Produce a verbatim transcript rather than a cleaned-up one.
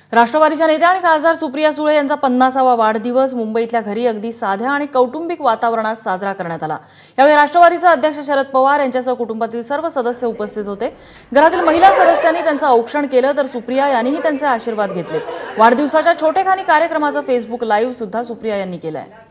राष्ट्रवादीच्या नेत्या आणि खासदार सुप्रिया सुळे यांचा पन्नासावा वाढदिवस मुंबईतल्या घरी अगदी साध्या आणि कौटुंबिक वातावरणात साजरा करण्यात आला। यावेळी राष्ट्रवादीचे अध्यक्ष शरद पवार यांच्यासह कुटुंबातील सर्व सदस्य उपस्थित होते। घरातील महिला सदस्यांनी त्यांचे औक्षण केले तर सुप्रिया यांनीही त्यांचे आशीर्वाद घेतले। वाढदिवसाच्या छोटेखानी कार्यक्रमाचा फेसबुक लाईव्ह सुद्धा सुप्रिया यांनी केलाय।